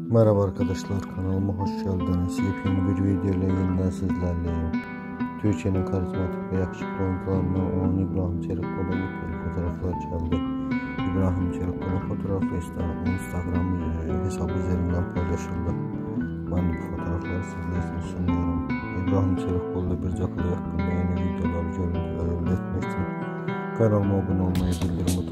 Merhaba arkadaşlar, kanalıma hoş geldiniz. Yepyeni bir video ile yeniden sizlerleyim. Türkiye'nin karizmatik ve yakışıklı oyuncularından olan İbrahim Çelikkol'a yepyeni fotoğraflar geldi. İbrahim Çelikkol'un fotoğrafı Instagram hesabı üzerinden paylaşıldı. Ben de bu fotoğrafları sizler için sunuyorum. İbrahim Çelikkol'da bir hakkında yeni videolar, görüntüler elde etmek için kanalıma abone olmayı, bildirim